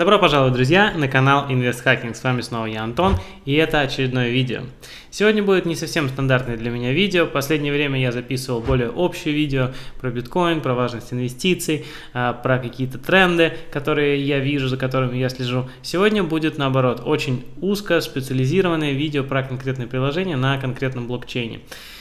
Добро пожаловать, друзья, на канал Invest Hacking. С вами снова я, Антон, и это очередное видео. Сегодня будет не совсем стандартное для меня видео. В последнее время я записывал более общее видео про биткоин, про важность инвестиций, про какие-то тренды, которые я вижу, за которыми я слежу. Сегодня будет, наоборот, очень узко специализированное видео про конкретное приложение на конкретном блокчейне.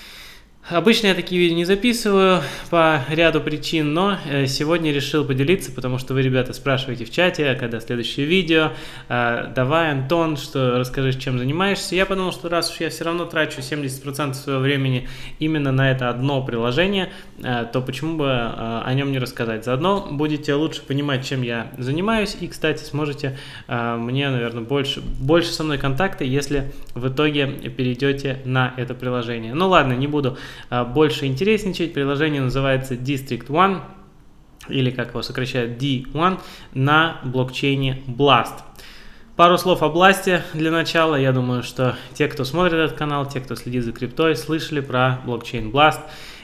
Обычно я такие видео не записываю по ряду причин, но сегодня решил поделиться, потому что вы, ребята, спрашиваете в чате, когда следующее видео. Давай, Антон, расскажи, чем занимаешься. Я подумал, что раз уж я все равно трачу 70% своего времени именно на это одно приложение, то почему бы о нем не рассказать. Заодно будете лучше понимать, чем я занимаюсь, и, кстати, сможете мне, наверное, больше со мной контакта, если в итоге перейдете на это приложение. Ну ладно, не буду больше интересничать. Приложение называется District One, или как его сокращают D1, на блокчейне Blast. Пару слов о Blast для начала. Я думаю, что те, кто смотрит этот канал, те, кто следит за криптой, слышали про блокчейн Blast.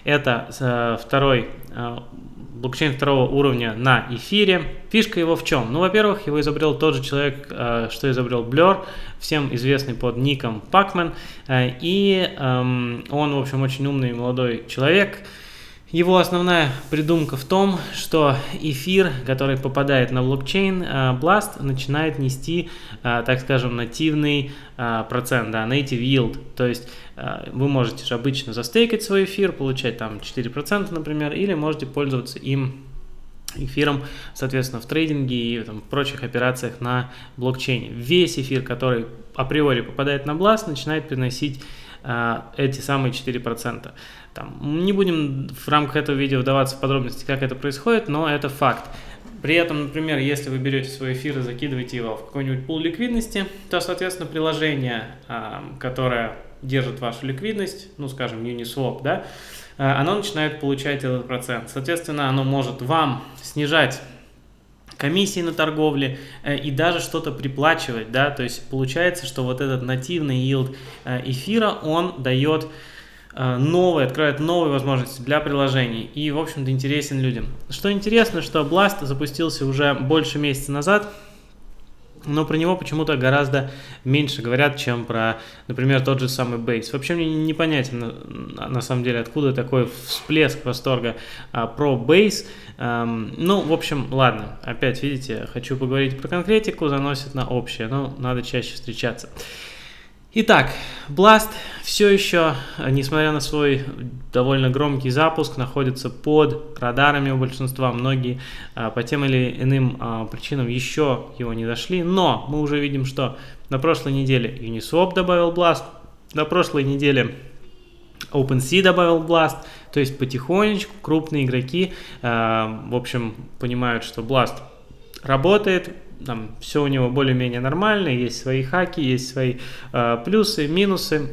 Это второй блокчейн второго уровня на эфире. Фишка его в чем? Ну, во-первых, его изобрел тот же человек, что изобрел Blur, всем известный под ником Pacman. И он, в общем, очень умный молодой человек. Его основная придумка в том, что эфир, который попадает на блокчейн Blast, начинает нести, так скажем, нативный процент, да, native yield. То есть вы можете же обычно застейкать свой эфир, получать там 4%, например, или можете пользоваться эфиром, соответственно, в трейдинге и в прочих операциях на блокчейне. Весь эфир, который априори попадает на Blast, начинает приносить эти самые 4%. Не будем в рамках этого видео вдаваться в подробности, как это происходит, но это факт. При этом, например, если вы берете свой эфир и закидываете его в какой-нибудь пул ликвидности, то, соответственно, приложение, которое держит вашу ликвидность, ну, скажем, Uniswap, да, оно начинает получать этот процент. Соответственно, оно может вам снижать комиссии на торговле и даже что-то приплачивать, да, то есть получается, что вот этот нативный yield эфира, он дает открывает новые возможности для приложений и, в общем-то, интересен людям. Что интересно, что Blast запустился уже больше месяца назад, но про него почему-то гораздо меньше говорят, чем про, например, тот же самый Base. Вообще мне непонятен, на самом деле, откуда такой всплеск восторга про Base. Ну, в общем, ладно. Опять, видите, хочу поговорить про конкретику, заносит на общее, но надо чаще встречаться. Итак, Blast все еще, несмотря на свой довольно громкий запуск, находится под радарами у большинства. Многие по тем или иным причинам еще его не дошли. Но мы уже видим, что на прошлой неделе Uniswap добавил Blast, на прошлой неделе OpenSea добавил Blast. То есть потихонечку крупные игроки, в общем, понимают, что Blast работает. Там все у него более-менее нормально, есть свои хаки, есть свои плюсы, минусы,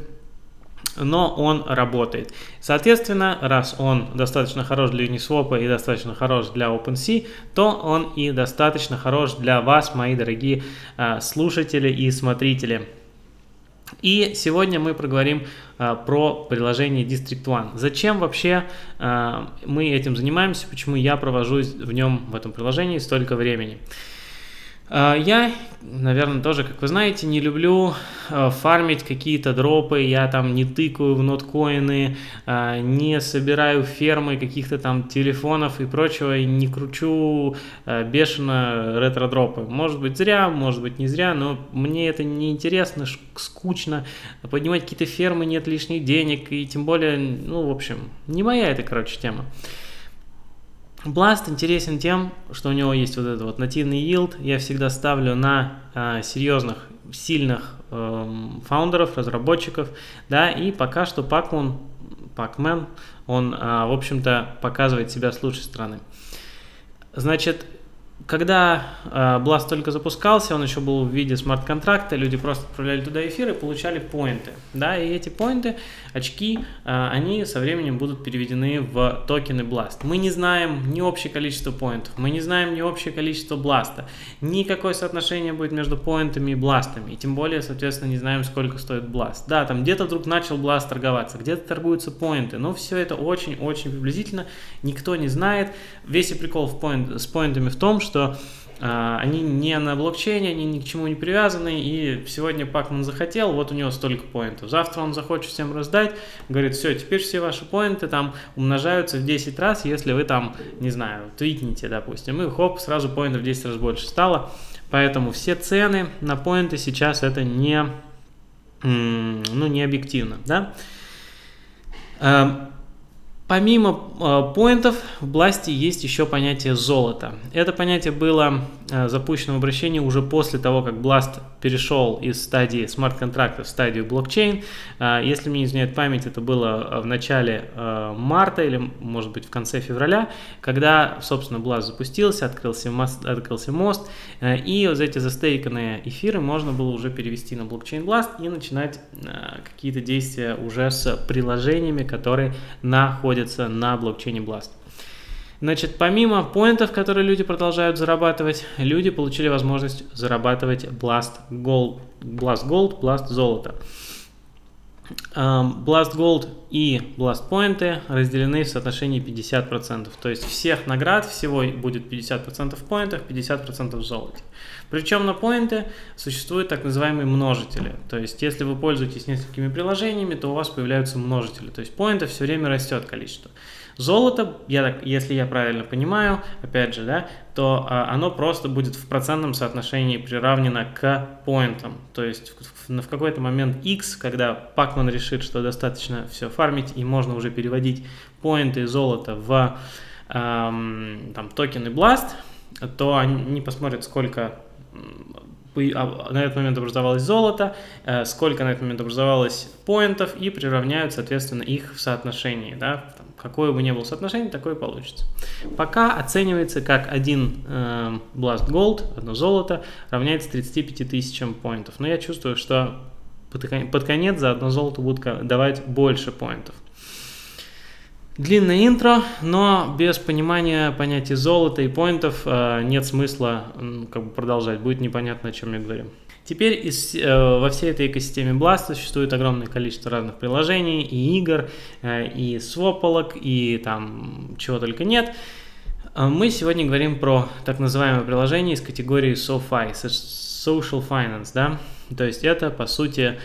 но он работает. Соответственно, раз он достаточно хорош для Uniswap и достаточно хорош для OpenSea, то он и достаточно хорош для вас, мои дорогие слушатели и смотрители. И сегодня мы проговорим про приложение District One. Зачем вообще мы этим занимаемся, почему я провожу в этом приложении столько времени. Я, наверное, тоже, как вы знаете, не люблю фармить какие-то дропы, я там не тыкаю в ноткоины, не собираю фермы каких-то там телефонов и прочего, и не кручу бешено ретро-дропы. Может быть зря, может быть не зря, но мне это не интересно, скучно, поднимать какие-то фермы, нет лишних денег, и тем более, ну, в общем, не моя это, короче, тема. Blast интересен тем, что у него есть вот этот вот нативный yield. Я всегда ставлю на серьезных, сильных фаундеров, разработчиков, да, и пока что Pacman, он, в общем-то, показывает себя с лучшей стороны. Значит, когда Blast только запускался, он еще был в виде смарт-контракта, люди просто отправляли туда эфир и получали поинты. Да, и эти поинты, очки, они со временем будут переведены в токены Blast. Мы не знаем ни общее количество поинтов, мы не знаем ни общее количество Blast, ни какое соотношение будет между поинтами и Blast'ами, и тем более, соответственно, не знаем, сколько стоит Blast. Да, там где-то вдруг начал Blast торговаться, где-то торгуются поинты, но все это очень-очень приблизительно, никто не знает. Весь и прикол с поинтами в том, что Они не на блокчейне, они ни к чему не привязаны, и сегодня Пакман захотел, вот у него столько поинтов. Завтра он захочет всем раздать, говорит, все, теперь все ваши поинты там умножаются в 10 раз, если вы там, не знаю, твитните, допустим, и хоп, сразу поинтов в 10 раз больше стало. Поэтому все цены на поинты сейчас это не объективно, да. Помимо поинтов в Blast есть еще понятие золота. Это понятие было запущено в обращении уже после того, как Blast перешел из стадии смарт-контракта в стадию блокчейн. Если мне не изменяет память, это было в начале марта или, может быть, в конце февраля, когда, собственно, Blast запустился, открылся мост, и вот эти застейканные эфиры можно было уже перевести на блокчейн Blast и начинать какие-то действия уже с приложениями, которые находятся на блокчейне Blast. Значит, помимо поинтов, которые люди продолжают зарабатывать, люди получили возможность зарабатывать Blast Gold, Blast золото. Blast Gold и Blast поинты разделены в соотношении 50%. То есть всех наград всего будет 50% в поинтах, 50% в золоте. Причем на поинты существуют так называемые множители. То есть если вы пользуетесь несколькими приложениями, то у вас появляются множители. То есть поинтов все время растет количество. Золото, если я правильно понимаю, опять же, да, то оно просто будет в процентном соотношении приравнено к поинтам. То есть в какой-то момент X, когда Пакман решит, что достаточно все фармить и можно уже переводить поинты и золото в токены Blast, то они посмотрят, сколько на этот момент образовалось золото, сколько на этот момент образовалось поинтов, и приравняют, соответственно, их в соотношении. Да? Какое бы ни было соотношение, такое получится. Пока оценивается как один Blast Gold, одно золото, равняется 35 тысячам поинтов. Но я чувствую, что под конец за одно золото будут давать больше поинтов. Длинное интро, но без понимания понятия золота и поинтов нет смысла продолжать, будет непонятно, о чем я говорю. Теперь во всей этой экосистеме Blast существует огромное количество разных приложений, и игр, и свополок, и там чего только нет. Мы сегодня говорим про так называемое приложение из категории SoFi, Social Finance, да? То есть это, по сути,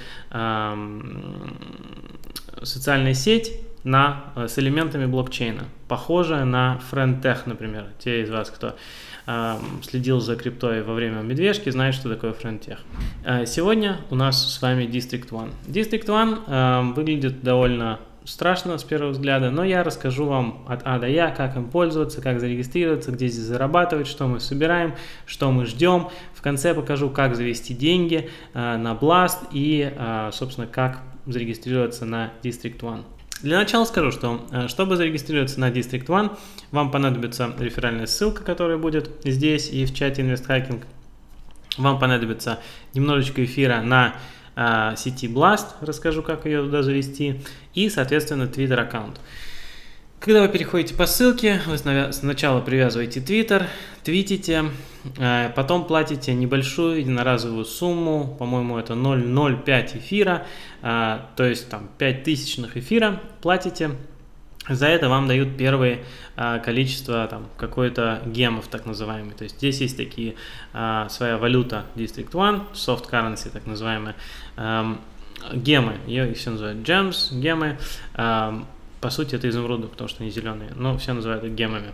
социальная сеть с элементами блокчейна, похожая на FriendTech, например. Те из вас, кто следил за криптой во время медвежки, знают, что такое FriendTech. Сегодня у нас с вами District One. District One выглядит довольно страшно с первого взгляда, но я расскажу вам от А до Я, как им пользоваться, как зарегистрироваться, где здесь зарабатывать, что мы собираем, что мы ждем. В конце покажу, как завести деньги на Blast и, собственно, как зарегистрироваться на District One. Для начала скажу, что чтобы зарегистрироваться на District One, вам понадобится реферальная ссылка, которая будет здесь и в чате InvestHacking. Вам понадобится немножечко эфира на сети Blast, расскажу, как ее туда завести, и, соответственно, Twitter аккаунт. Когда вы переходите по ссылке, вы сначала привязываете Twitter, твитите, потом платите небольшую единоразовую сумму, по-моему, это 0,05 эфира, то есть там 5000 эфира платите. За это вам дают первое количество там какой-то гемов, так называемый. То есть здесь есть такие своя валюта District One, soft currency, так называемые, гемы, их все называют gems, гемы. По сути, это изумруды, потому что они зеленые, но все называют их гемами.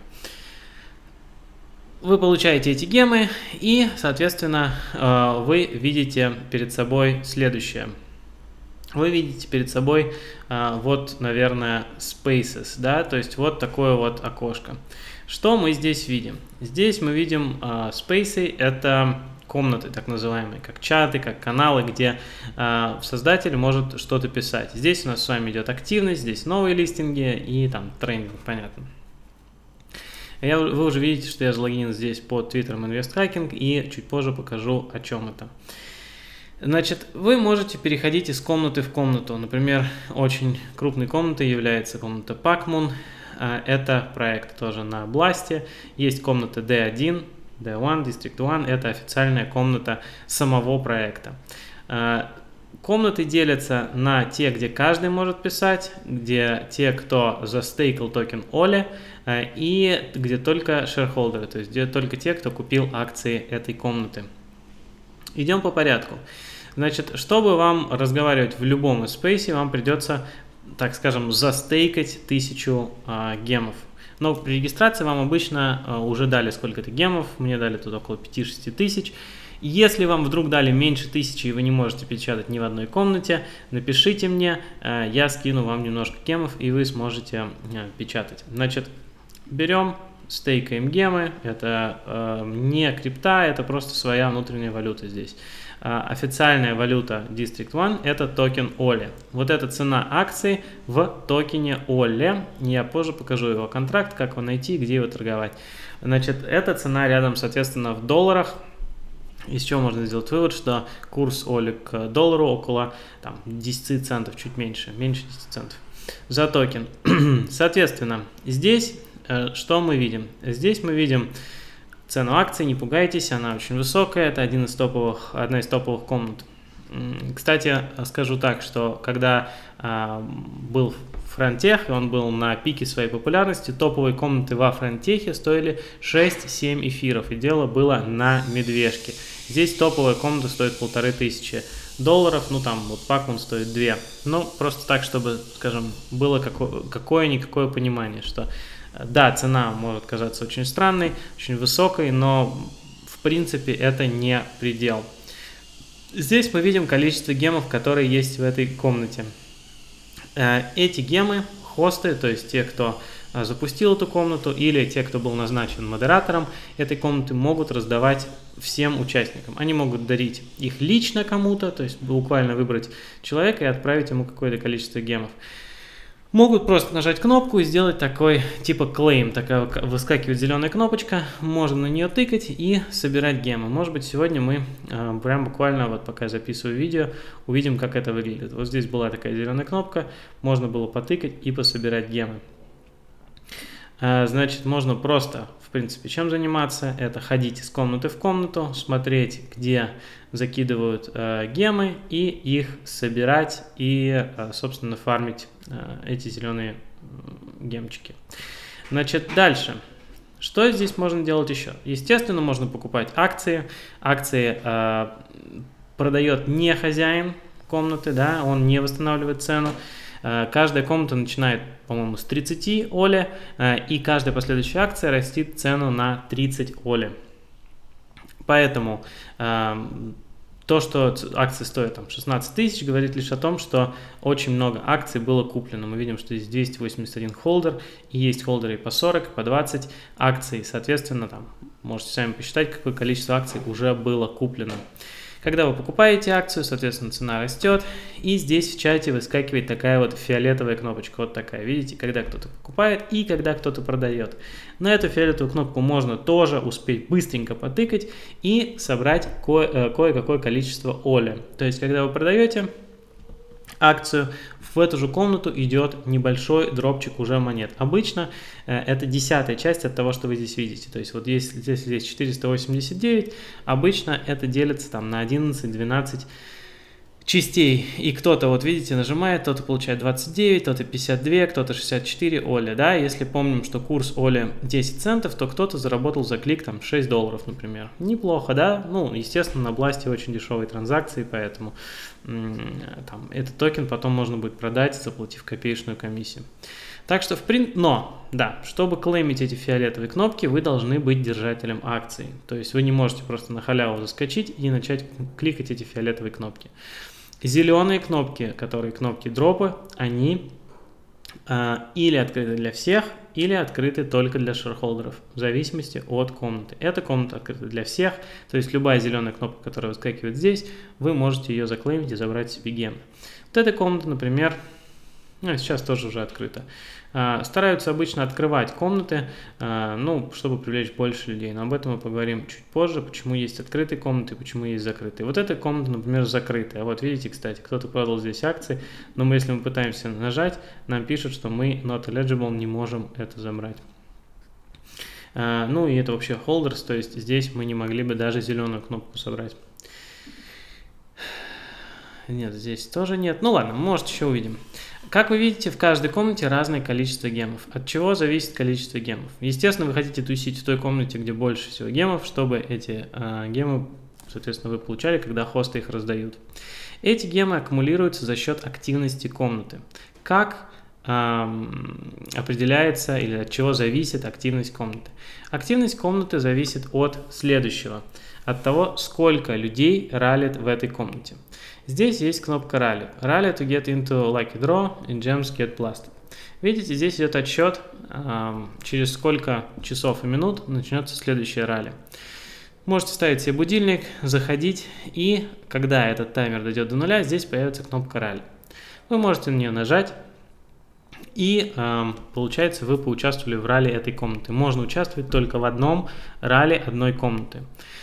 Вы получаете эти гемы, и, соответственно, вы видите перед собой следующее. Вы видите перед собой вот, наверное, Spaces, да, то есть вот такое вот окошко. Что мы здесь видим? Здесь мы видим Spaces, это комнаты, так называемые, как чаты, как каналы, где создатель может что-то писать. Здесь у нас с вами идет активность, здесь новые листинги и там тренинг, понятно. Вы уже видите, что я залогинен здесь под Твиттером InvestHacking, и чуть позже покажу, о чем это. Значит, вы можете переходить из комнаты в комнату. Например, очень крупной комнатой является комната Pacmoon. Это проект тоже на Blast. Есть комната D1, D1, District One. Это официальная комната самого проекта. Комнаты делятся на те, где каждый может писать, где те, кто застейкал токен OLE, и где только шерхолдеры, то есть где только те, кто купил акции этой комнаты. Идем по порядку. Значит, чтобы вам разговаривать в любом спейсе, вам придется, так скажем, застейкать 1000 гемов. Но при регистрации вам обычно уже дали сколько-то гемов, мне дали тут около 5-6 тысяч. Если вам вдруг дали меньше 1000 и вы не можете печатать ни в одной комнате, напишите мне, я скину вам немножко гемов и вы сможете печатать. Значит, берем, стейкаем гемы, это не крипта, это просто своя внутренняя валюта здесь. Официальная валюта District One это токен OLE. Вот эта цена акции в токене OLE. Я позже покажу его контракт, как его найти, где его торговать. Значит, эта цена рядом, соответственно, в долларах. Из чего можно сделать вывод, что курс OLE к доллару около 10 центов, чуть меньше 10 центов за токен. Соответственно, здесь что мы видим? Здесь мы видим цену акций, не пугайтесь, она очень высокая, это одна из топовых комнат. Кстати, скажу так, что когда был Фронтех, и он был на пике своей популярности, топовые комнаты во Фронтехе стоили 6-7 эфиров, и дело было на медвежке. Здесь топовая комната стоит $1500, ну там вот пак он стоит 2. Ну, просто так, чтобы, скажем, было какое-никакое понимание, что да, цена может казаться очень странной, очень высокой, но в принципе это не предел. Здесь мы видим количество гемов, которые есть в этой комнате. Эти гемы, хосты, то есть те, кто запустил эту комнату, или те, кто был назначен модератором этой комнаты, могут раздавать всем участникам. Они могут дарить их лично кому-то, то есть буквально выбрать человека и отправить ему какое-то количество гемов. Могут просто нажать кнопку и сделать такой типа claim, такая выскакивает зеленая кнопочка, можно на нее тыкать и собирать гемы. Может быть, сегодня мы прям буквально, вот пока я записываю видео, увидим, как это выглядит. Вот здесь была такая зеленая кнопка, можно было потыкать и пособирать гемы. Значит, можно просто, в принципе, чем заниматься? Это ходить из комнаты в комнату, смотреть, где закидывают гемы, и их собирать и, собственно, фармить эти зеленые гемчики. Значит, дальше. Что здесь можно делать еще? Естественно, можно покупать акции. Акции продает не хозяин комнаты, да, он не восстанавливает цену. Каждая комната начинает, по-моему, с 30 OLE, и каждая последующая акция растит цену на 30 OLE. Поэтому то, что акции стоят 16 тысяч, говорит лишь о том, что очень много акций было куплено. Мы видим, что здесь 281 холдер, и есть холдеры и по 40, и по 20 акций. Соответственно, можете сами посчитать, какое количество акций уже было куплено. Когда вы покупаете акцию, соответственно, цена растет, и здесь в чате выскакивает такая вот фиолетовая кнопочка, вот такая, видите, когда кто-то покупает и когда кто-то продает. На эту фиолетовую кнопку можно тоже успеть быстренько потыкать и собрать кое-какое количество OLE. То есть, когда вы продаете акцию, в эту же комнату идет небольшой дропчик уже монет. Обычно это 10-я часть от того, что вы здесь видите. То есть вот если здесь 489, обычно это делится на 11-12 частей. И кто-то, вот видите, нажимает, кто-то получает 29, кто-то 52, кто-то 64 OLE. Да? Если помним, что курс OLE 10 центов, то кто-то заработал за клик $6, например. Неплохо, да? Ну, естественно, на Blast очень дешевые транзакции, поэтому этот токен потом можно будет продать, заплатив копеечную комиссию. Так что, но, да, чтобы клеймить эти фиолетовые кнопки, вы должны быть держателем акций. То есть вы не можете просто на халяву заскочить и начать кликать эти фиолетовые кнопки. Зеленые кнопки, которые кнопки дропа, они или открыты для всех, или открыты только для шерхолдеров, в зависимости от комнаты. Эта комната открыта для всех, то есть любая зеленая кнопка, которая выскакивает здесь, вы можете ее заклеймить и забрать себе гемы. Вот эта комната, например, сейчас тоже уже открыта. Стараются обычно открывать комнаты, чтобы привлечь больше людей, но об этом мы поговорим чуть позже, почему есть открытые комнаты, почему есть закрытые. Вот эта комната, например, закрытая. Вот видите, кстати, кто-то продал здесь акции, но если мы пытаемся нажать, нам пишут, что мы not eligible, не можем это забрать. Ну и это вообще holders, то есть здесь мы не могли бы даже зеленую кнопку собрать. Нет, здесь тоже нет. Ну ладно, может еще увидим. Как вы видите, в каждой комнате разное количество гемов. От чего зависит количество гемов? Естественно, вы хотите тусить в той комнате, где больше всего гемов, чтобы эти гемы, соответственно, вы получали, когда хосты их раздают. Эти гемы аккумулируются за счет активности комнаты. Как определяется или от чего зависит активность комнаты? Активность комнаты зависит от следующего. От того, сколько людей раллит в этой комнате. Здесь есть кнопка Rally. Rally to get into Lucky Draw and Gems get blasted. Видите, здесь идет отсчет, через сколько часов и минут начнется следующее ралли. Можете ставить себе будильник, заходить, и когда этот таймер дойдет до нуля, здесь появится кнопка Rally. Вы можете на нее нажать, и получается, вы поучаствовали в ралли этой комнаты. Можно участвовать только в одном ралли одной комнаты.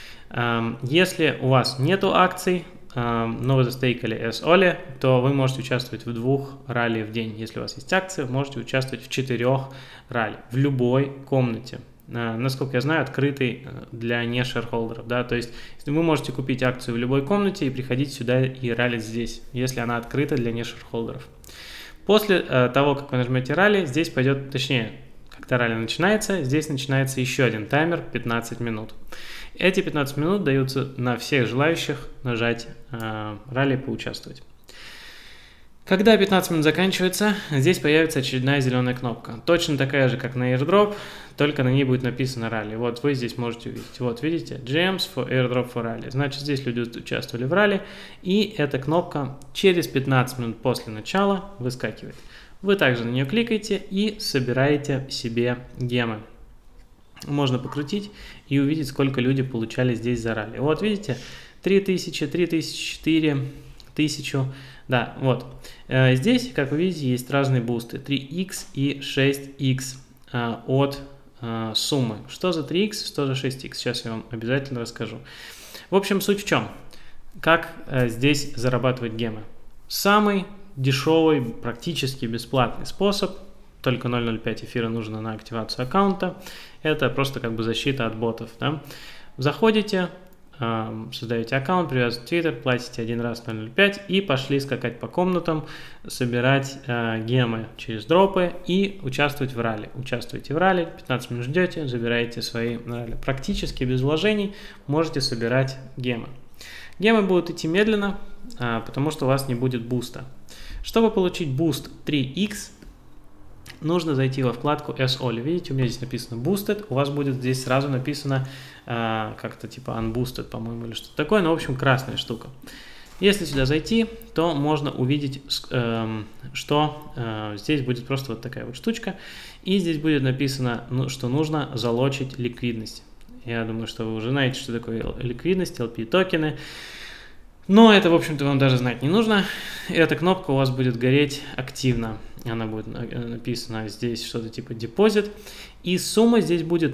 Если у вас нету акций, но вы застейкали S-Oli, то вы можете участвовать в 2 ралли в день. Если у вас есть акции, вы можете участвовать в 4 ралли в любой комнате. Насколько я знаю, открытый для не шерхолдеров. Да? То есть вы можете купить акцию в любой комнате и приходить сюда и раллить здесь, если она открыта для не шерхолдеров. После того, как вы нажмете ралли, здесь пойдет, точнее, когда ралли начинается, здесь начинается еще один таймер 15 минут. Эти 15 минут даются на всех желающих нажать ралли и поучаствовать. Когда 15 минут заканчивается, здесь появится очередная зеленая кнопка. Точно такая же, как на airdrop, только на ней будет написано ралли. Вот вы здесь можете увидеть. Вот видите, Gems for airdrop for rally. Значит, здесь люди участвовали в ралли, и эта кнопка через 15 минут после начала выскакивает. Вы также на нее кликаете и собираете себе гемы. Можно покрутить и увидеть, сколько люди получали здесь за ралли. Вот видите, 3000, 3004, 1000. Да, вот. Здесь, как вы видите, есть разные бусты. 3x и 6x от суммы. Что за 3x, что за 6x? Сейчас я вам обязательно расскажу. В общем, суть в чем? Как здесь зарабатывать гемы? Самый дешевый, практически бесплатный способ, только 0.05 эфира нужно на активацию аккаунта, это просто как бы защита от ботов. Да? Заходите, создаете аккаунт, привязываете Twitter, платите один раз 0.05 и пошли скакать по комнатам, собирать гемы через дропы и участвовать в ралли. Участвуйте в ралли, 15 минут ждете, забираете свои ралли. Практически без вложений можете собирать гемы. Гемы будут идти медленно, потому что у вас не будет буста. Чтобы получить буст 3x, нужно зайти во вкладку S-Oli. Видите, у меня здесь написано Boosted, у вас будет здесь сразу написано как-то типа Unboosted, по-моему, или что-то такое, но, в общем, красная штука. Если сюда зайти, то можно увидеть, что здесь будет просто вот такая вот штучка, и здесь будет написано, что нужно залочить ликвидность. Я думаю, что вы уже знаете, что такое ликвидность, LP-токены. Но это, в общем-то, вам даже знать не нужно. Эта кнопка у вас будет гореть активно. Она будет написана здесь что-то типа депозит. И сумма здесь будет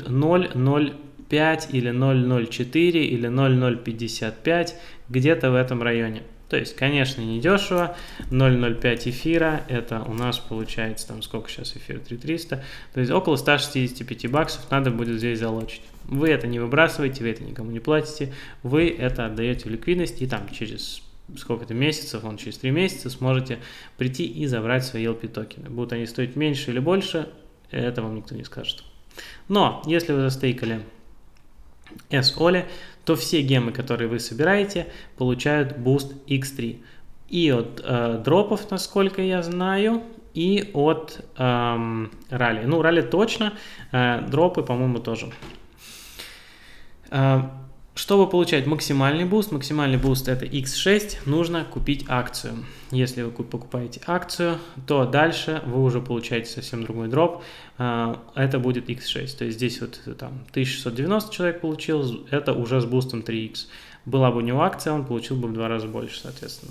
0.05 или 0.04 или 0.055, где-то в этом районе. То есть, конечно, не дешево. 0.05 эфира, это у нас получается, там сколько сейчас эфир, 3300. То есть около 165 баксов надо будет здесь залочить. Вы это не выбрасываете, вы это никому не платите. Вы это отдаете в ликвидность, и там через сколько-то месяцев, через 3 месяца сможете прийти и забрать свои LP токены. Будут они стоить меньше или больше, это вам никто не скажет. Но если вы застейкали S-Oli, то все гемы, которые вы собираете, получают буст X3. И от дропов, насколько я знаю, и от ралли. Ну, ралли точно, дропы, по-моему, тоже. Чтобы получать максимальный буст это X6, нужно купить акцию. Если вы покупаете акцию, то дальше вы уже получаете совсем другой дроп. Это будет X6. То есть здесь вот там 1690 человек получил, это уже с бустом 3X. Была бы у него акция, он получил бы в 2 раза больше, соответственно.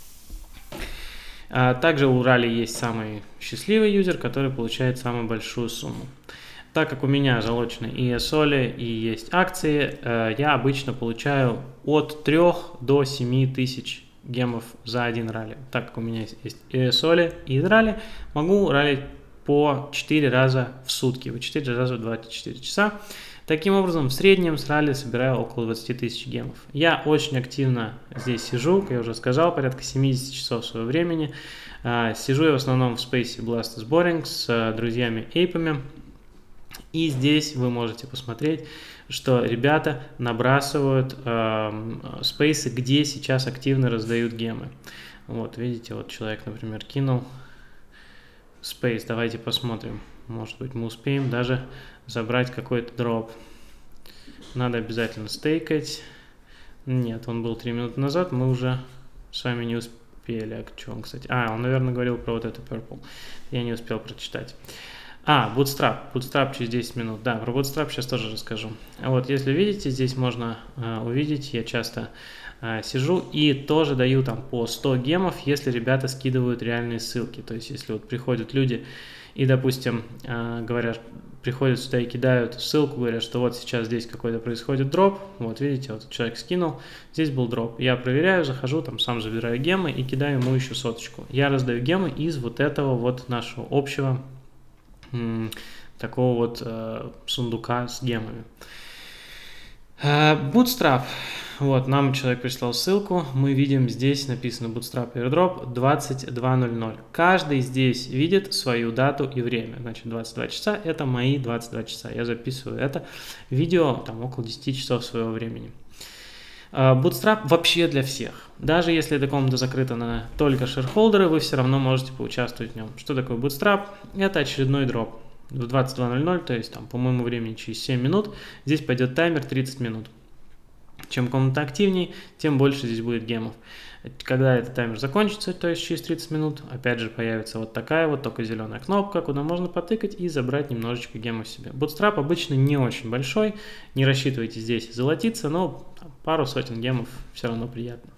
Также у ралли есть самый счастливый юзер, который получает самую большую сумму. Так как у меня залочены и S-Oli, и есть акции, я обычно получаю от 3 до 7 тысяч гемов за один ралли. Так как у меня есть и S-Oli, и ралли, могу раллить по 4 раза в сутки, по 4 раза в 24 часа. Таким образом, в среднем с ралли собираю около 20 тысяч гемов. Я очень активно здесь сижу, как я уже сказал, порядка 70 часов своего времени. Сижу я в основном в спейсе Blast is Boring с друзьями-эйпами. И здесь вы можете посмотреть, что ребята набрасывают спейсы, где сейчас активно раздают гемы. Вот, видите, вот человек, например, кинул спейс. Давайте посмотрим. Может быть, мы успеем даже забрать какой-то дроп. Надо обязательно стейкать. Нет, он был 3 минуты назад, мы уже с вами не успели. А что он, кстати? Он, наверное, говорил про вот это Purple. Я не успел прочитать. Bootstrap. Bootstrap через 10 минут. Да, про Bootstrap сейчас тоже расскажу. Вот, если видите, здесь можно увидеть, я часто сижу и тоже даю там по 100 гемов, если ребята скидывают реальные ссылки. То есть, если вот приходят люди и, допустим, говорят, приходят сюда и кидают ссылку, говорят, что вот сейчас здесь какой-то происходит дроп. Вот, видите, вот человек скинул, здесь был дроп. Я проверяю, захожу, там сам забираю гемы и кидаю ему еще соточку. Я раздаю гемы из вот этого вот нашего общего такого вот сундука с гемами. Bootstrap. Вот, нам человек прислал ссылку, мы видим здесь написано Bootstrap Airdrop 22:00. Каждый здесь видит свою дату и время. Значит, 22 часа – это мои 22 часа. Я записываю это видео там около 10 часов своего времени. Bootstrap вообще для всех. Даже если эта комната закрыта на только шерхолдеры, вы все равно можете поучаствовать в нем. Что такое Bootstrap? Это очередной дроп. В 22:00, то есть там, по моему времени, через 7 минут, здесь пойдет таймер 30 минут. Чем комната активнее, тем больше здесь будет гемов. Когда этот таймер закончится, то есть через 30 минут, опять же появится вот такая вот, только зеленая кнопка, куда можно потыкать и забрать немножечко гемов себе. Bootstrap обычно не очень большой, не рассчитывайте здесь золотиться, но пару сотен гемов все равно приятно.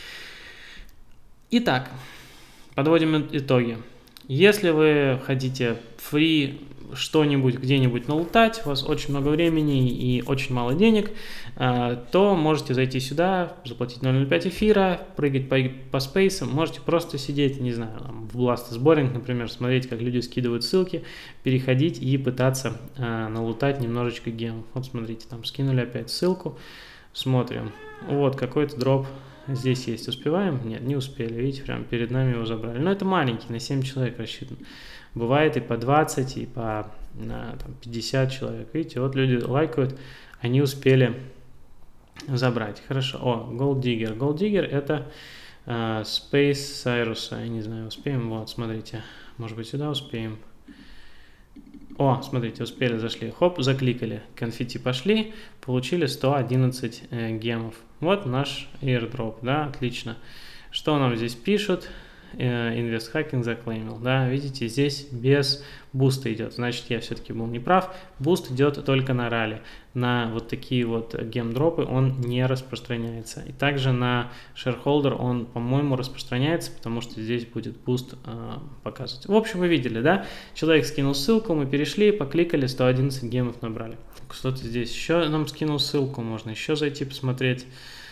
Итак, подводим итоги. Если вы хотите фри что-нибудь где-нибудь налутать, у вас очень много времени и очень мало денег, то можете зайти сюда, заплатить 0.05 эфира, прыгать по спейсам, можете просто сидеть, не знаю, там, в Blast is Boring, например, смотреть, как люди скидывают ссылки, переходить и пытаться налутать немножечко гемов. Вот смотрите, там скинули опять ссылку, смотрим, вот какой-то дроп здесь есть, успеваем? Нет, не успели, видите, прямо перед нами его забрали. Но это маленький, на 7 человек рассчитан. Бывает и по 20, и по там, 50 человек. Видите, вот люди лайкают, они успели забрать. Хорошо. Gold Digger. Gold Digger это Space Cyrus. Я не знаю, успеем. Вот, смотрите. Может быть, сюда успеем. Смотрите, успели, зашли. Хоп, закликали. Конфетти пошли. Получили 111 гемов. Вот наш airdrop. Да, отлично. Что нам здесь пишут? InvestHacking заклеймил, да, видите, здесь без буста идет, значит, я все-таки был неправ, буст идет только на ралли, на вот такие вот гемдропы он не распространяется, и также на shareholder он, по-моему, распространяется, потому что здесь будет буст показывать. В общем, вы видели, да, человек скинул ссылку, мы перешли, покликали, 111 гемов набрали. Кто-то здесь еще нам скинул ссылку, можно еще зайти посмотреть.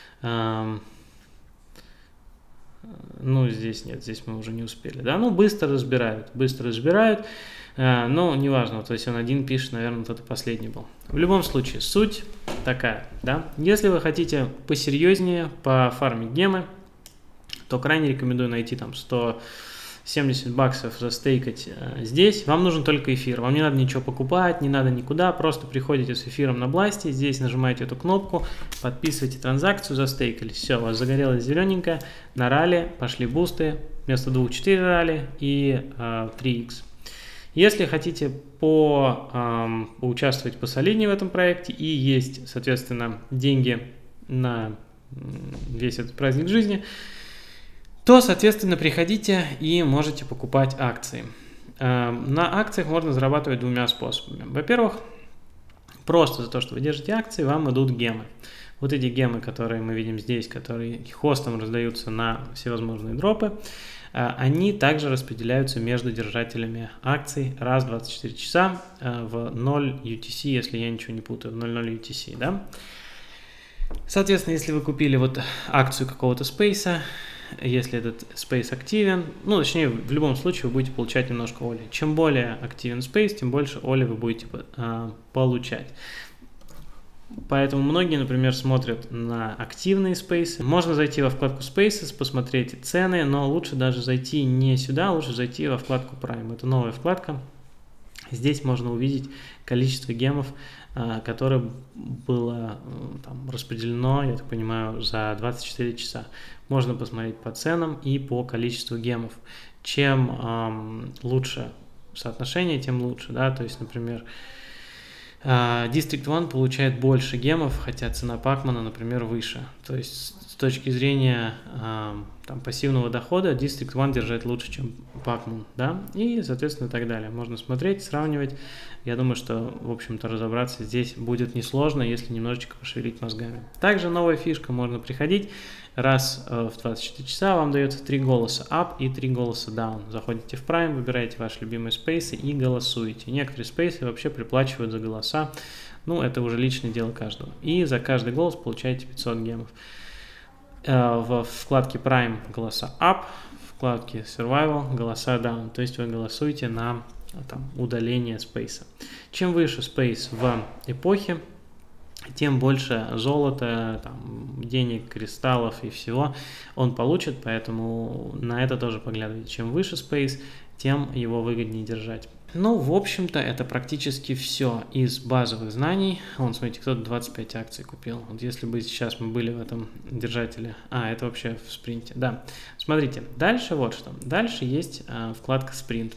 Ну, здесь нет, здесь мы уже не успели, да, ну, быстро разбирают, но неважно, то есть он один пишет, наверное, вот это последний был. В любом случае, суть такая, да, если вы хотите посерьезнее пофармить гемы, то крайне рекомендую найти там 170 баксов застейкать здесь. Вам нужен только эфир, вам не надо ничего покупать, не надо никуда, просто приходите с эфиром на Бласте, здесь нажимаете эту кнопку, подписываете транзакцию, застейкались, все, у вас загорелось зелененькое, на ралли пошли бусты, вместо 2-4 ралли и 3х. Если хотите поучаствовать посолиднее в этом проекте и есть, соответственно, деньги на весь этот праздник жизни, то, соответственно, приходите и можете покупать акции. На акциях можно зарабатывать двумя способами. Во-первых, просто за то, что вы держите акции, вам идут гемы. Вот эти гемы, которые мы видим здесь, которые хостом раздаются на всевозможные дропы, они также распределяются между держателями акций раз в 24 часа в 0 UTC, если я ничего не путаю, в 0.0 UTC, да? Соответственно, если вы купили вот акцию какого-то спейса, если этот space активен, ну, точнее, в любом случае вы будете получать немножко оли. Чем более активен space, тем больше оли вы будете получать. Поэтому многие, например, смотрят на активные спейсы. Можно зайти во вкладку Spaces, посмотреть цены, но лучше даже зайти не сюда, лучше зайти во вкладку Prime. Это новая вкладка. Здесь можно увидеть количество гемов, которое было там распределено, я так понимаю, за 24 часа. Можно посмотреть по ценам и по количеству гемов. Чем лучше соотношение, тем лучше, да, то есть, например, District 1 получает больше гемов, хотя цена Пакмана, например, выше. То есть с точки зрения там, пассивного дохода District 1 держать лучше, чем Пакман, да, и, соответственно, и так далее. Можно смотреть, сравнивать. Я думаю, что, в общем-то, разобраться здесь будет несложно, если немножечко пошевелить мозгами. Также новая фишка, можно приходить. Раз в 24 часа вам дается 3 голоса up и 3 голоса down. Заходите в Prime, выбираете ваши любимые спейсы и голосуете. Некоторые спейсы вообще приплачивают за голоса. Ну, это уже личное дело каждого. И за каждый голос получаете 500 гемов. В вкладке Prime голоса up, в вкладке Survival голоса down. То есть вы голосуете на там, удаление спейса. Чем выше спейс в эпохе, тем больше золота, там, денег, кристаллов и всего он получит, поэтому на это тоже поглядывайте. Чем выше спейс, тем его выгоднее держать. Ну, в общем-то, это практически все из базовых знаний. Вон, смотрите, кто-то 25 акций купил. Вот если бы сейчас мы были в этом держателе. Это вообще в спринте. Да, смотрите, дальше вот что. Дальше есть вкладка «Спринт».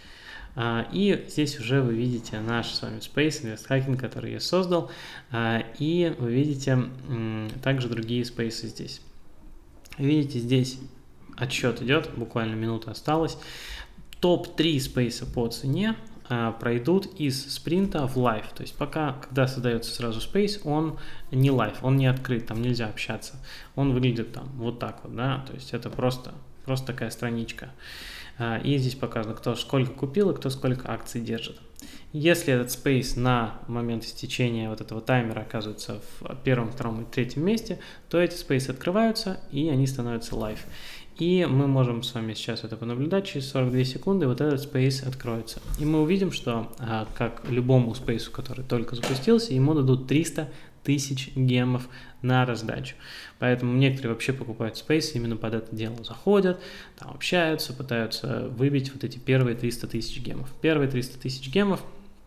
И здесь уже вы видите наш с вами Space Invest Hacking, который я создал. И вы видите также другие спейсы здесь. Видите, здесь отсчет идет, буквально минута осталась. Топ-3 спейса по цене пройдут из спринта в лайв. То есть пока, когда создается сразу спейс, он не лайв, он не открыт, там нельзя общаться. Он выглядит там вот так вот, да, то есть это просто такая страничка. И здесь показано, кто сколько купил и кто сколько акций держит. Если этот спейс на момент истечения вот этого таймера оказывается в первом, втором и третьем месте, то эти спейсы открываются и они становятся лайв. И мы можем с вами сейчас это понаблюдать, через 42 секунды вот этот спейс откроется. И мы увидим, что как любому спейсу, который только запустился, ему дадут 300 тысяч гемов на раздачу. Поэтому некоторые вообще покупают спейсы именно под это дело. Заходят, там общаются, пытаются выбить вот эти первые 300 тысяч гемов. Первые 300 тысяч гемов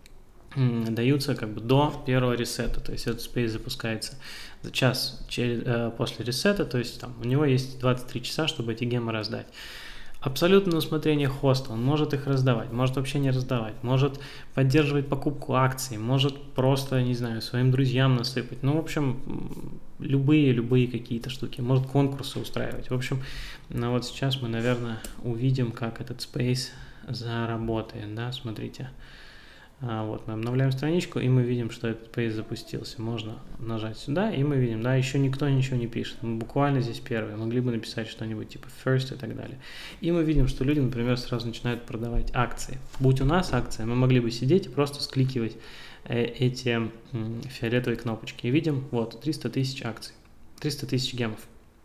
даются как бы до первого ресета, то есть этот спейс запускается за час после ресета, то есть там у него есть 23 часа, чтобы эти гемы раздать. Абсолютно на усмотрение хоста, он может их раздавать, может вообще не раздавать, может поддерживать покупку акций, может просто, не знаю, своим друзьям насыпать, ну, в общем, любые какие-то штуки, может конкурсы устраивать. В общем, ну вот сейчас мы, наверное, увидим, как этот спейс заработает, да, смотрите. Вот мы обновляем страничку, и мы видим, что этот пейс запустился. Можно нажать сюда, и мы видим, да, еще никто ничего не пишет. Мы буквально здесь первые. Могли бы написать что-нибудь типа first и так далее. И мы видим, что люди, например, сразу начинают продавать акции. Будь у нас акция, мы могли бы сидеть и просто скликивать эти фиолетовые кнопочки. И видим, вот, 300 тысяч акций, 300 тысяч гемов.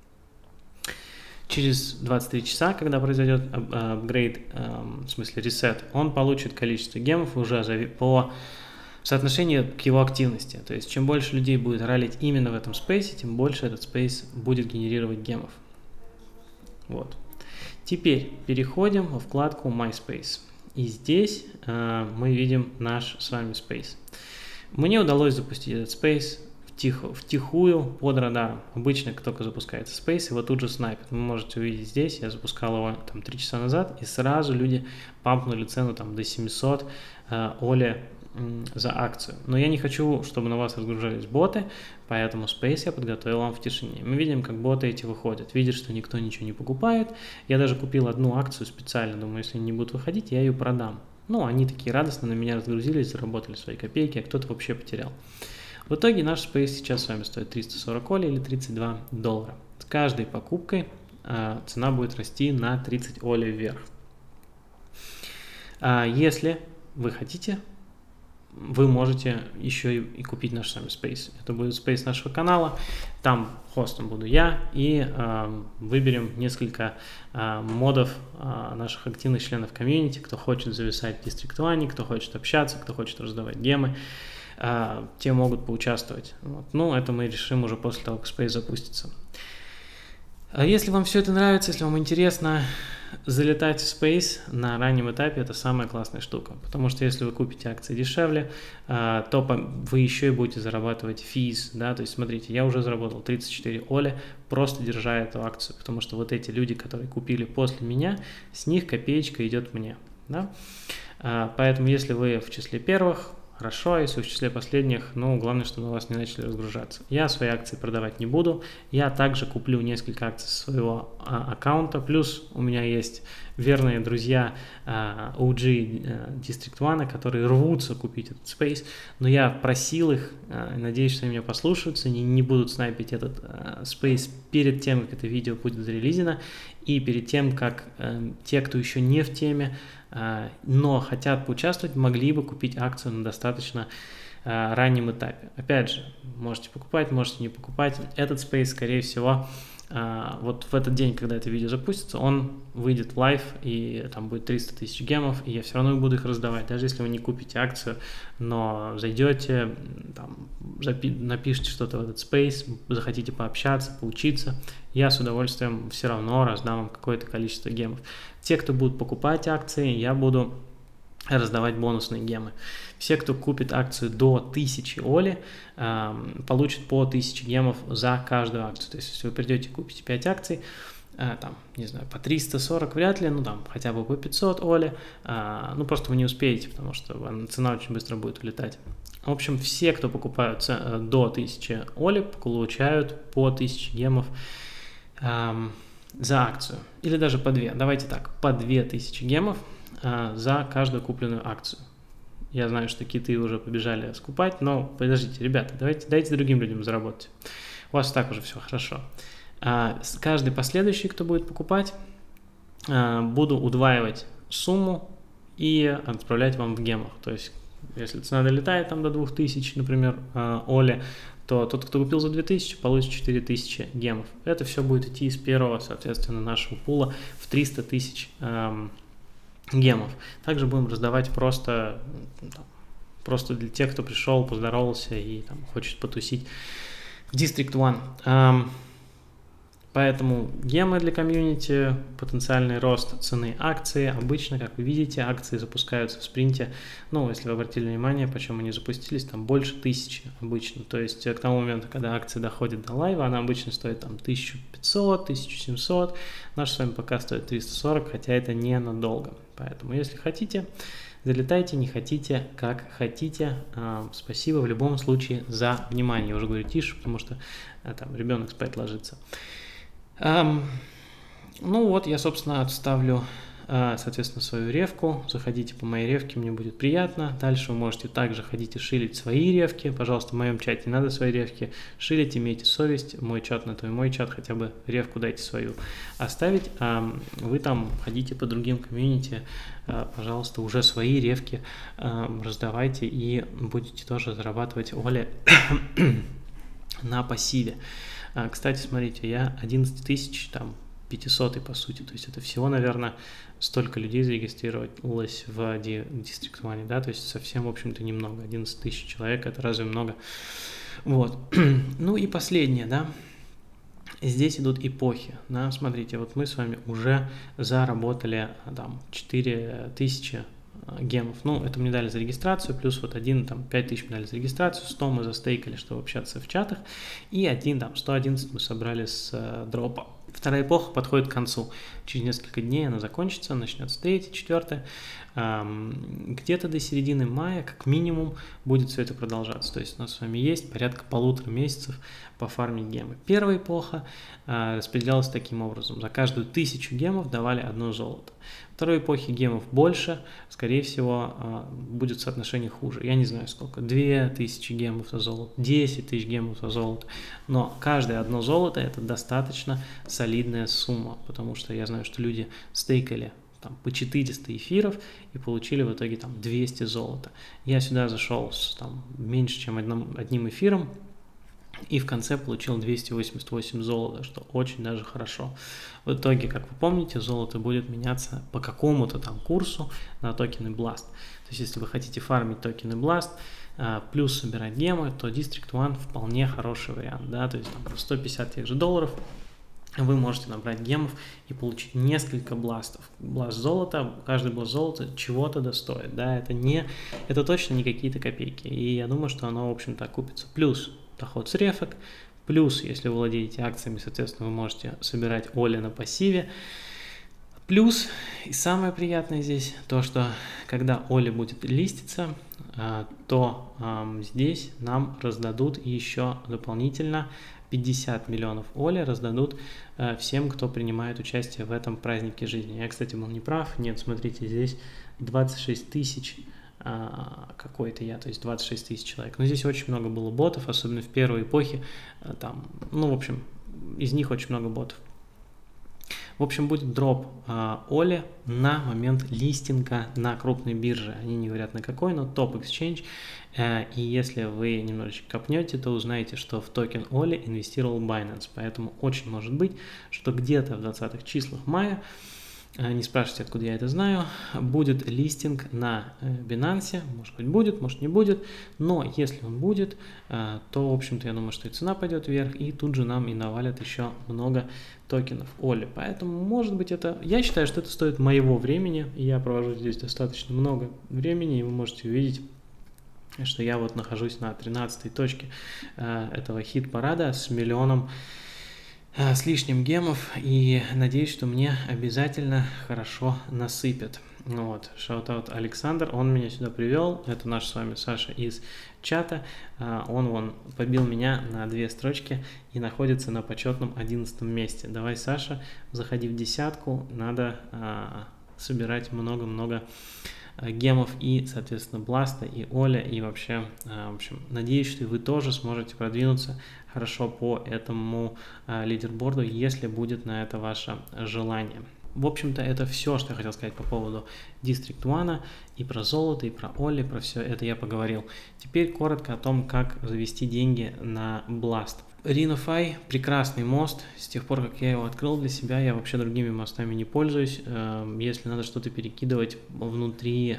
Через 23 часа, когда произойдет апгрейд, в смысле ресет, он получит количество гемов уже по соотношению к его активности. То есть, чем больше людей будет ралить именно в этом спейсе, тем больше этот спейс будет генерировать гемов. Вот. Теперь переходим во вкладку MySpace. И здесь мы видим наш с вами спейс. Мне удалось запустить этот спейс втихую под радаром. Обычно только запускается спейс, его тут же снайпит. Вы можете увидеть здесь, я запускал его там 3 часа назад, и сразу люди пампнули цену там до 700 оли за акцию. Но я не хочу, чтобы на вас разгружались боты, поэтому спейс я подготовил вам в тишине. Мы видим, как боты эти выходят, видят, что никто ничего не покупает. Я даже купил одну акцию специально, думаю, если они не будут выходить, я ее продам. Ну, они такие радостно на меня разгрузились, заработали свои копейки, а кто-то вообще потерял. В итоге наш спейс сейчас с вами стоит 340 оли или $32. С каждой покупкой цена будет расти на 30 оли вверх. Если вы хотите, вы можете еще и купить наш с вами спейс. Это будет спейс нашего канала, там хостом буду я, и выберем несколько модов наших активных членов комьюнити, кто хочет зависать в District 1, кто хочет общаться, кто хочет раздавать гемы. те могут поучаствовать. Вот. Ну, это мы решим уже после того, как Space запустится. А если вам все это нравится, если вам интересно, залетать в Space на раннем этапе — это самая классная штука, потому что если вы купите акции дешевле, то вы еще и будете зарабатывать fees, да, то есть смотрите, я уже заработал 34 Оли, просто держа эту акцию, потому что вот эти люди, которые купили после меня, с них копеечка идет мне, да, поэтому если вы в числе первых, хорошо, если в числе последних, ну, главное, чтобы у вас не начали разгружаться. Я свои акции продавать не буду, я также куплю несколько акций со своего аккаунта, плюс у меня есть верные друзья OG District One, которые рвутся купить этот Space, но я просил их, надеюсь, что они меня послушаются, они не будут снайпить этот Space перед тем, как это видео будет зарелизено, и перед тем, как те, кто еще не в теме, но хотят поучаствовать, могли бы купить акцию на достаточно раннем этапе. Опять же, можете покупать, можете не покупать. Этот Space, скорее всего, вот в этот день, когда это видео запустится, он выйдет в лайв, и там будет 300 тысяч гемов, и я все равно буду их раздавать, даже если вы не купите акцию, но зайдете, там, напишите что-то в этот Space, захотите пообщаться, поучиться, я с удовольствием все равно раздам вам какое-то количество гемов. Те, кто будут покупать акции, я буду раздавать бонусные гемы. Все, кто купит акцию до 1000 Оли, получат по 1000 гемов за каждую акцию. То есть, если вы придете и купите 5 акций, там, не знаю, по 340 вряд ли, ну там, хотя бы по 500 Оли, ну просто вы не успеете, потому что цена очень быстро будет улетать. В общем, все, кто покупают до 1000 Оли, получают по 1000 гемов за акцию. Или даже по 2. Давайте так, по 2000 гемов за каждую купленную акцию. Я знаю, что киты уже побежали скупать, но подождите, ребята, дайте другим людям заработать. У вас так уже все хорошо. Каждый последующий, кто будет покупать, буду удваивать сумму и отправлять вам в гемах. То есть, если цена долетает там до 2000, например, Оли, то тот, кто купил за 2000, получит 4000 гемов. Это все будет идти из первого, соответственно, нашего пула в 300 тысяч гемов. Также будем раздавать просто для тех, кто пришел, поздоровался и там, хочет потусить в District One. Поэтому гемы для комьюнити, потенциальный рост цены акции. Обычно, как вы видите, акции запускаются в спринте. Ну, если вы обратили внимание, почему они запустились, там больше 1000 обычно. То есть к тому моменту, когда акция доходит до лайва, она обычно стоит там 1500, 1700. Наш с вами пока стоит 340, хотя это ненадолго. Поэтому, если хотите, залетайте, не хотите, как хотите. Спасибо в любом случае за внимание. Я уже говорю тише, потому что там ребенок спать ложится. Ну вот, я, собственно, отставлю, соответственно, свою ревку. Заходите по моей ревке, мне будет приятно. Дальше вы можете также ходить и шилить свои ревки. Пожалуйста, в моем чате не надо свои ревки шилить, имейте совесть. Мой чат на то и мой чат, хотя бы ревку дайте свою оставить. Вы там ходите по другим комьюнити, пожалуйста, уже свои ревки раздавайте и будете тоже зарабатывать Оли на пассиве. Кстати, смотрите, я 11 тысяч, там, 500 по сути, то есть это всего, наверное, столько людей зарегистрировалось в District One, да, то есть совсем, в общем-то, немного, 11 тысяч человек, это разве много? Вот, ну и последнее, да, здесь идут эпохи, да, смотрите, вот мы с вами уже заработали, там, 4000 гемов, ну, это мне дали за регистрацию, плюс вот 5000 мне дали за регистрацию, 100 мы застейкали, чтобы общаться в чатах, и 111 мы собрали с дропа. Вторая эпоха подходит к концу. Через несколько дней она закончится, начнется третья, четвертая. Где-то до середины мая, как минимум, будет все это продолжаться. То есть у нас с вами есть порядка 1,5 месяцев пофармить гемы. Первая эпоха распределялась таким образом. За каждую 1000 гемов давали 1 золото. Второй эпохи гемов больше, скорее всего, будет соотношение хуже. Я не знаю сколько, 2000 гемов за золото, 10 тысяч гемов за золото. Но каждое 1 золото — это достаточно солидная сумма, потому что я знаю, что люди стейкали там, по 400 эфиров и получили в итоге там 200 золота. Я сюда зашел с там, меньше, чем одним эфиром, и в конце получил 288 золота, что очень даже хорошо. В итоге, как вы помните, золото будет меняться по какому-то там курсу на токены Blast. То есть, если вы хотите фармить токены Blast, плюс собирать гемы, то District One вполне хороший вариант, да, то есть там 150 тех же долларов вы можете набрать гемов и получить несколько бластов. Бласт золота, каждый бласт золота чего-то достоит, да, это точно не какие-то копейки, и я думаю, что оно, в общем-то, окупится. Плюс доход с рефок, плюс, если вы владеете акциями, соответственно, вы можете собирать Оли на пассиве. Плюс, и самое приятное здесь, то, что когда Оли будет листиться, то здесь нам раздадут еще дополнительно 50 миллионов Оли раздадут всем, кто принимает участие в этом празднике жизни. Я, кстати, был неправ. Нет, смотрите, здесь 26 тысяч какой-то я, то есть 26 тысяч человек. Но здесь очень много было ботов, особенно в первой эпохе. Там, ну, в общем, из них очень много ботов. В общем, будет дроп Оли на момент листинга на крупной бирже. Они не говорят на какой, но топ exchange. И если вы немножечко копнете, то узнаете, что в токен Оли инвестировал Binance. Поэтому очень может быть, что где-то в 20-х числах мая, не спрашивайте, откуда я это знаю, будет листинг на Binance. Может быть будет, может не будет. Но если он будет, то, в общем-то, я думаю, что и цена пойдет вверх, и тут же нам и навалят еще много токенов Оли. Поэтому, может быть, это... Я считаю, что это стоит моего времени. Я провожу здесь достаточно много времени, и вы можете увидеть, что я вот нахожусь на 13-й точке этого хит-парада с миллионом с лишним гемов, и надеюсь, что мне обязательно хорошо насыпят. Вот, шаут-аут Александр, он меня сюда привел, это наш с вами Саша из чата, он побил меня на 2 строчки и находится на почетном 11 месте. Давай, Саша, заходи в десятку, надо собирать много-много гемов и, соответственно, бласта, и Оля, и вообще, в общем, надеюсь, что вы тоже сможете продвинуться хорошо по этому лидерборду, если будет на это ваше желание. В общем-то, это все, что я хотел сказать по поводу District One, и про золото, и про Оли, про все это я поговорил. Теперь коротко о том, как завести деньги на Blast. RhinoFi – прекрасный мост. С тех пор, как я его открыл для себя, я вообще другими мостами не пользуюсь. Если надо что-то перекидывать внутри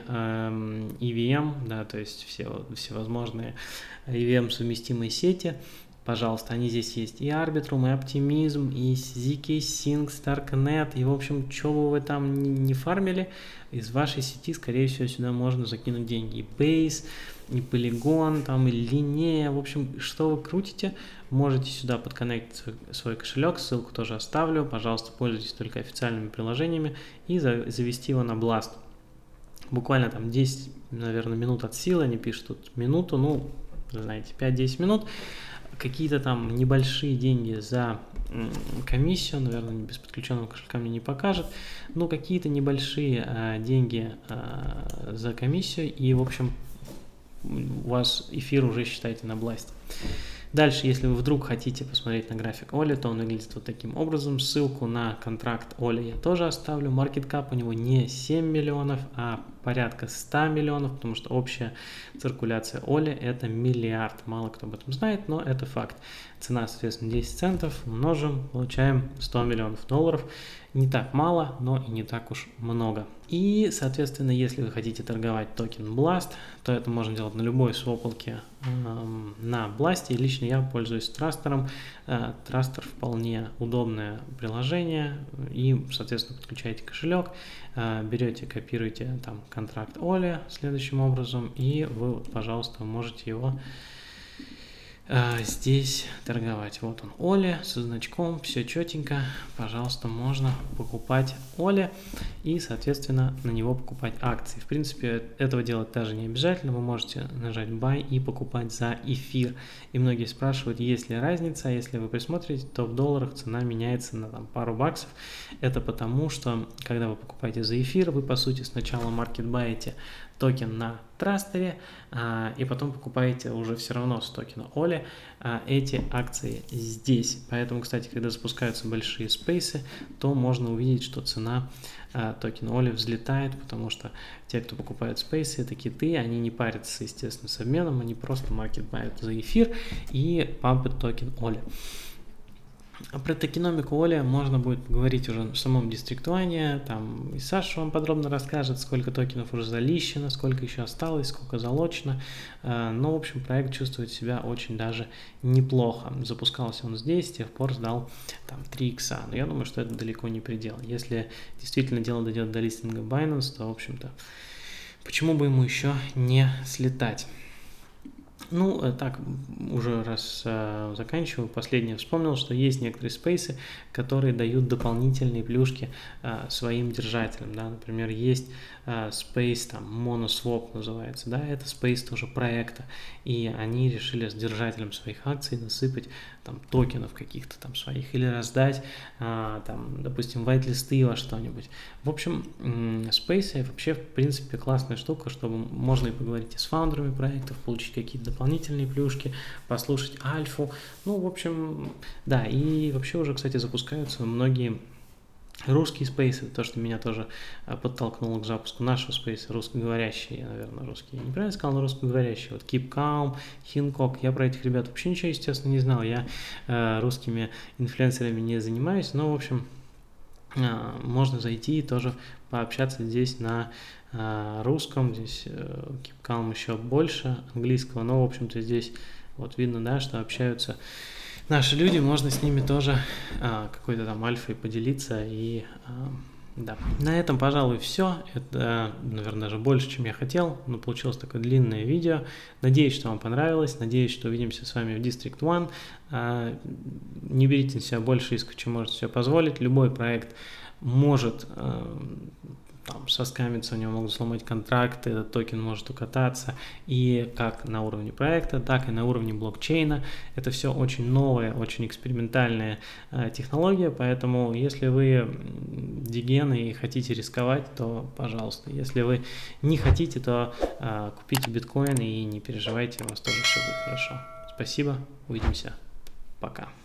EVM, да, то есть всевозможные EVM-совместимые сети, пожалуйста, они здесь есть и Arbitrum, и Optimism, и ZK Sync, Starknet, и, в общем, что бы вы там не фармили, из вашей сети, скорее всего, сюда можно закинуть деньги. И Base, и Polygon, там, и Linea, в общем, что вы крутите, можете сюда подконнектить свой кошелек, ссылку тоже оставлю, пожалуйста, пользуйтесь только официальными приложениями и завести его на Blast. Буквально там 10, наверное, минут от силы, они пишут тут минуту, ну, знаете, 5-10 минут. Какие-то там небольшие деньги за комиссию, наверное, без подключенного кошелька мне не покажет, но какие-то небольшие деньги за комиссию, и, в общем, у вас эфир уже, считайте, на Бласте. Дальше, если вы вдруг хотите посмотреть на график Оли, то он выглядит вот таким образом. Ссылку на контракт Оли я тоже оставлю. Market cap у него не 7 миллионов, а порядка 100 миллионов, потому что общая циркуляция Оли это миллиард. Мало кто об этом знает, но это факт. Цена, соответственно, 10 центов, умножим, получаем 100 миллионов долларов. Не так мало, но и не так уж много. И, соответственно, если вы хотите торговать токен Blast, то это можно делать на любой свополке на Blast. И лично я пользуюсь Трастером. Трастер вполне удобное приложение. И, соответственно, подключаете кошелек, берете, копируете там контракт Оли следующим образом, и вы, пожалуйста, можете его здесь торговать. Вот он, Оли, со значком, все четенько. Пожалуйста, можно покупать Оли и, соответственно, на него покупать акции. В принципе, этого делать даже не обязательно. Вы можете нажать Buy и покупать за эфир. И многие спрашивают, есть ли разница. Если вы присмотрите, то в долларах цена меняется на там, пару баксов. Это потому, что когда вы покупаете за эфир, вы, по сути, сначала маркетбаете токен на Трастере, и потом покупаете уже все равно с токена Оли эти акции здесь. Поэтому, кстати, когда запускаются большие спейсы, то можно увидеть, что цена токена Оли взлетает, потому что те, кто покупают спейсы, это киты, они не парятся, естественно, с обменом, они просто маркетбают за эфир и пампят токен Оли. А про токеномику Оли можно будет говорить уже в самом District1, там и Саша вам подробно расскажет, сколько токенов уже залищено, сколько еще осталось, сколько залочено. Но, в общем, проект чувствует себя очень даже неплохо. Запускался он здесь, с тех пор сдал там 3 икса. Но я думаю, что это далеко не предел. Если действительно дело дойдет до листинга Binance, то, в общем-то, почему бы ему еще не слетать? Ну, так, уже раз заканчиваю, последнее вспомнил, что есть некоторые спейсы, которые дают дополнительные плюшки своим держателям, да, например, есть спейс, там, Monoswap называется, да, это спейс тоже проекта, и они решили с держателем своих акций насыпать там токенов каких-то там своих, или раздать, там, допустим, white-листы во что-нибудь. В общем, спейсы вообще, в принципе, классная штука, чтобы можно и поговорить и с фаундерами проектов, получить какие-то дополнительные плюшки, послушать альфу. Ну, в общем, да, и вообще уже, кстати, запускаются многие русские спейсы, то, что меня тоже подтолкнуло к запуску нашего спейса, русскоговорящие, наверное, русские. Неправильно сказал, но русскоговорящие. Вот Keep Calm, Hancock, я про этих ребят вообще ничего, естественно, не знал. Я русскими инфлюенсерами не занимаюсь, но, в общем, можно зайти и тоже пообщаться здесь на русском, здесь Keep Calm еще больше английского, но, в общем-то, здесь вот видно, да, что общаются наши люди, можно с ними тоже какой-то там альфой поделиться, и да. На этом, пожалуй, все. Это, наверное, даже больше, чем я хотел, но получилось такое длинное видео. Надеюсь, что вам понравилось, надеюсь, что увидимся с вами в District1. Не берите на себя больше рисков, чем можете себе позволить. Любой проект может там соскамиться, у него могут сломать контракты, этот токен может укататься, и как на уровне проекта, так и на уровне блокчейна. Это все очень новая, очень экспериментальная технология, поэтому если вы дигены и хотите рисковать, то пожалуйста. Если вы не хотите, то купите биткоин и не переживайте, у вас тоже все будет хорошо. Спасибо, увидимся, пока.